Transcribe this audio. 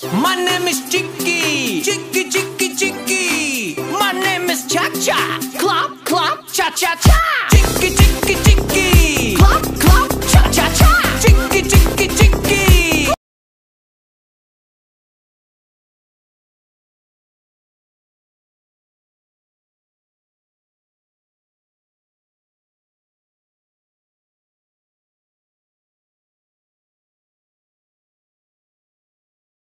My name is Chicky. Chicky, Chicky, Chicky. My name is Cha Cha. Clop, clop, cha cha cha. Chicky, Chicky, Chicky. Clop,